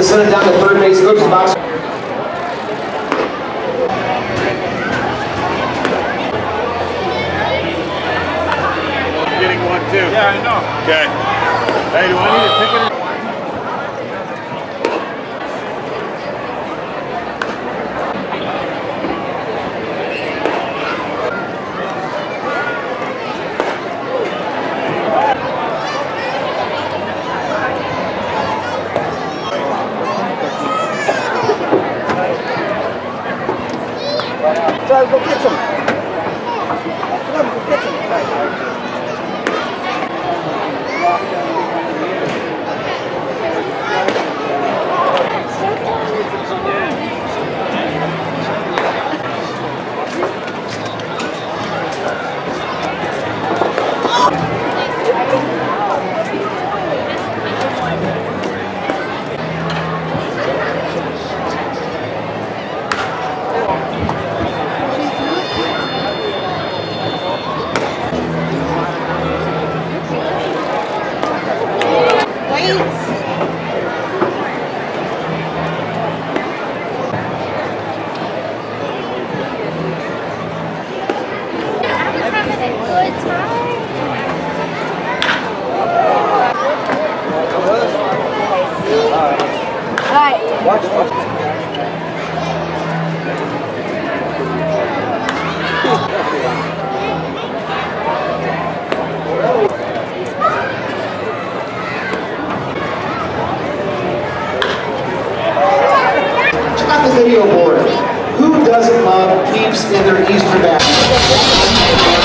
send it down to third base, coach's box. Getting one too. Yeah, I know. Okay. Hey, do I need a ticket? Try to go get some. Try to go get some. Video board. Who doesn't love peeps in their Easter basket?